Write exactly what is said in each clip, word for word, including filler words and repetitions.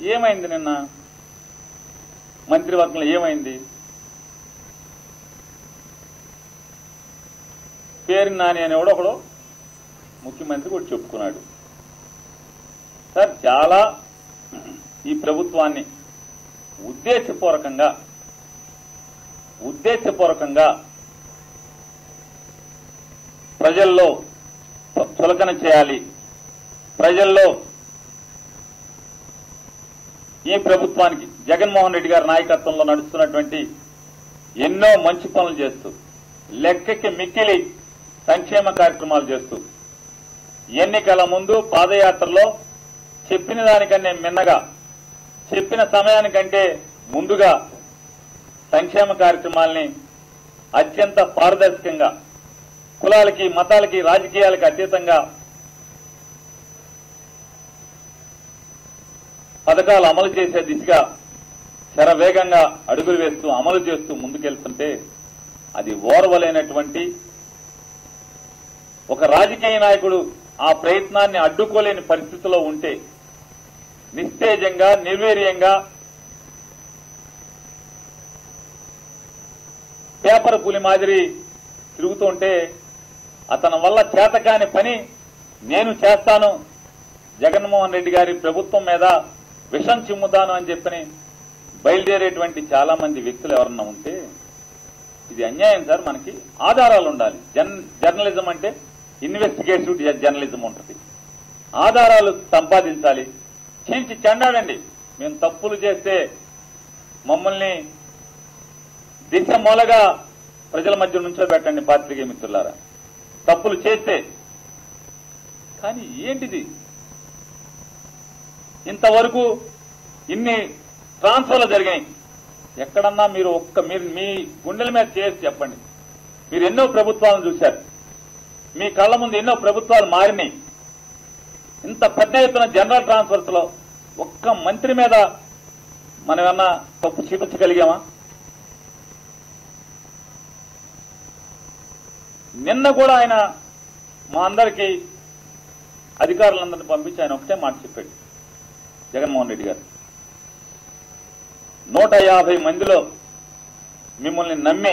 ఏమైంది నిన్న మంత్రివర్గంలో ఏమైంది? పేరు నాని అనేవాడు ఒకడు ముఖ్యమంత్రి కూడా చెప్పుకున్నాడు. సార్ చాలా ఈ ప్రభుత్వాన్ని ఉద్దేశపూర్వకంగా ఉద్దేశపూర్వకంగా ప్రజల్లో చులకన చేయాలి, ప్రజల్లో ఈ ప్రభుత్వానికి జగన్మోహన్ రెడ్డి గారి నాయకత్వంలో నడుస్తున్నటువంటి ఎన్నో మంచి పనులు చేస్తూ లెక్కకి మిక్కిలి సంక్షేమ కార్యక్రమాలు చేస్తూ ఎన్నికల ముందు పాదయాత్రలో చెప్పిన దానికన్నా మిన్నగా చెప్పిన సమయానికంటే ముందుగా సంక్షేమ కార్యక్రమాల్ని అత్యంత పారదర్శకంగా కులాలకి మతాలకి రాజకీయాలకి అతీతంగా పథకాలు అమలు చేసే దిశగా శరవేగంగా అడుగులు వేస్తూ అమలు చేస్తూ ముందుకెళ్తుంటే అది ఓర్వలేనటువంటి ఒక రాజకీయ నాయకుడు ఆ ప్రయత్నాన్ని అడ్డుకోలేని పరిస్థితిలో ఉంటే నిస్తేజంగా నిర్వీర్యంగా పేపర్ పులి మాదిరి తిరుగుతుంటే అతని వల్ల చేతకాని పని నేను చేస్తాను, జగన్మోహన్ రెడ్డి గారి ప్రభుత్వం మీద విషం చిమ్ముతాను అని చెప్పని బయలుదేరేటువంటి చాలా మంది వ్యక్తులు ఎవరన్నా ఉంటే ఇది అన్యాయం సార్. మనకి ఆధారాలు ఉండాలి. జర్నలిజం అంటే ఇన్వెస్టిగేటివ్ జర్నలిజం ఉంటుంది. ఆధారాలు సంపాదించాలి. చీల్చి చెండాడండి. మేము తప్పులు చేస్తే మమ్మల్ని దిశ మూలగా ప్రజల మధ్య నుంచోబెట్టండి పాత్రికేయ మిత్రులారా, తప్పులు చేస్తే. కానీ ఏంటిది ఇంతవరకు ఇన్ని ట్రాన్స్ఫర్లు జరిగాయి. ఎక్కడన్నా మీరు ఒక్క మీరు మీ గుండెల మీద చేసి చెప్పండి. మీరు ఎన్నో ప్రభుత్వాలను చూశారు, మీ కళ్ల ముందు ఎన్నో ప్రభుత్వాలు మారినాయి. ఇంత పెద్ద ఎత్తున జనరల్ ట్రాన్స్ఫర్స్ లో ఒక్క మంత్రి మీద మనం ఏమన్నా తప్పు చూపించగలిగామా? నిన్న కూడా ఆయన మా అందరికీ అధికారులందరినీ పంపించి ఆయన ఒకటే మాట చెప్పాడు జగన్మోహన్ రెడ్డి గారు. నూట యాభై మందిలో మిమ్మల్ని నమ్మి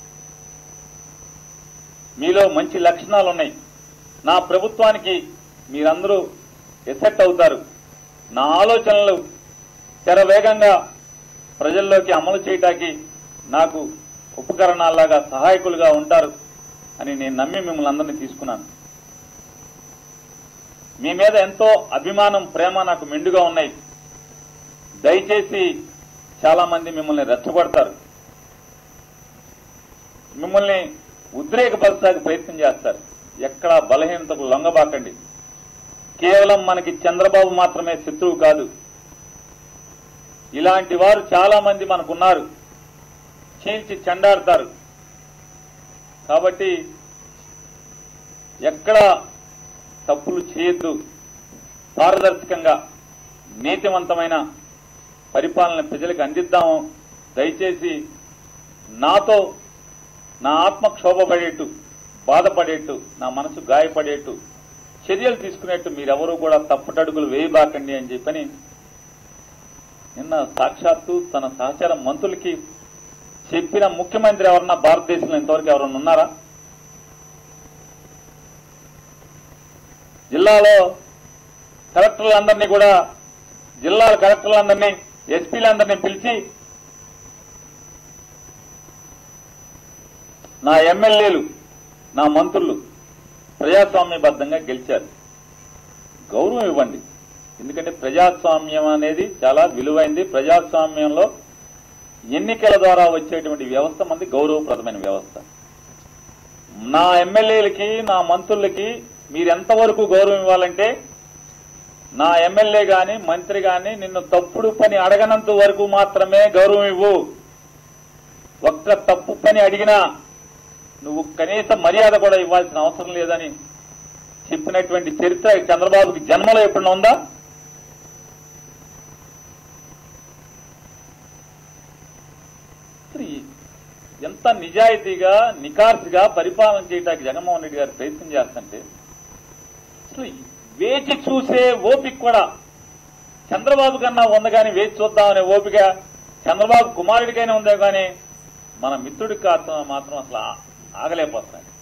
మీలో మంచి లక్షణాలు ఉన్నాయి, నా ప్రభుత్వానికి మీరందరూ ఎసెట్ అవుతారు, నా ఆలోచనలు శరవేగంగా ప్రజల్లోకి అమలు చేయటానికి నాకు ఉపకరణాల్లాగా సహాయకులుగా ఉంటారు అని నేను నమ్మి మిమ్మల్ని అందరినీ తీసుకున్నాను. మీ మీద ఎంతో అభిమానం, ప్రేమ నాకు మెండుగా ఉన్నాయి. దయచేసి చాలా మంది మిమ్మల్ని రెచ్చగొడతారు, మిమ్మల్ని ఉద్రేకపరచడానికి ప్రయత్నం చేస్తారు. ఎక్కడా బలహీనతకు లొంగబాకండి. కేవలం మనకి చంద్రబాబు మాత్రమే శత్రువు కాదు, ఇలాంటి వారు చాలా మంది మనకున్నారు, చీల్చి చెండాడతారు. కాబట్టి ఎక్కడా తప్పులు చేయొద్దు. పారదర్శకంగా నీతివంతమైన పరిపాలన ప్రజలకు అందిద్దాము. దయచేసి నాతో నా ఆత్మ క్షోభపడేట్టు, బాధపడేట్టు, నా మనసు గాయపడేట్టు చర్యలు తీసుకునేట్టు మీరెవరూ కూడా తప్పుటడుగులు వేయబాకండి అని చెప్పని నిన్న సాక్షాత్తు తన సహచర మంత్రులకి చెప్పిన ముఖ్యమంత్రి ఎవరన్నా భారతదేశంలో ఇంతవరకు ఎవరన్నా ఉన్నారా? జిల్లాలో కలెక్టర్లందరినీ కూడా జిల్లాల కలెక్టర్లందరినీ ఎస్పీలందరినీ పిలిచి నా ఎమ్మెల్యేలు నా మంత్రులు ప్రజాస్వామ్యబద్ధంగా గెలిచారు, గౌరవం ఇవ్వండి. ఎందుకంటే ప్రజాస్వామ్యం అనేది చాలా విలువైంది. ప్రజాస్వామ్యంలో ఎన్నికల ద్వారా వచ్చేటువంటి వ్యవస్థ మంది గౌరవప్రదమైన వ్యవస్థ. నా ఎమ్మెల్యేలకి నా మంత్రులకి మీరెంతవరకు గౌరవం ఇవ్వాలంటే నా ఎమ్మెల్యే గాని మంత్రి గాని నిన్ను తప్పుడు పని అడగనంత వరకు మాత్రమే గౌరవం ఇవ్వు. ఒక్క తప్పు పని అడిగినా నువ్వు కనీస మర్యాద కూడా ఇవ్వాల్సిన అవసరం లేదని చెప్పినటువంటి చరిత్ర చంద్రబాబుకి జన్మలో ఎప్పుడైనా ఉందా? ఎంత నిజాయితీగా నికార్సిగా పరిపాలన చేయడానికి జగన్మోహన్ రెడ్డి గారు ప్రయత్నం చేస్తుంటే అసలు వేచి చూసే ఓపిక కూడా చంద్రబాబు కన్నా ఉంది కానీ వేచి చూద్దామనే ఓపిక చంద్రబాబు కుమారుడికైనా ఉందే కానీ మన మిత్రుడికి మాత్రం అసలు ఆగలేకపోతున్నాడు.